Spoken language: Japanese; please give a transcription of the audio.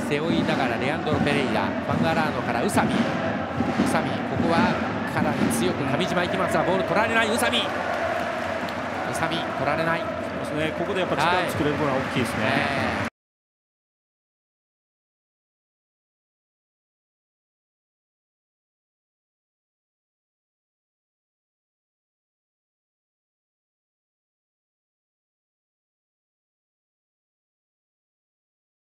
背負いながらレアンドロ・ペレイラ、ファンガラーノから宇佐美、ここはかなり強く上島行きますがボール取られない。宇佐美取られない。 ここでやっぱ力を作れるのは大きいですね。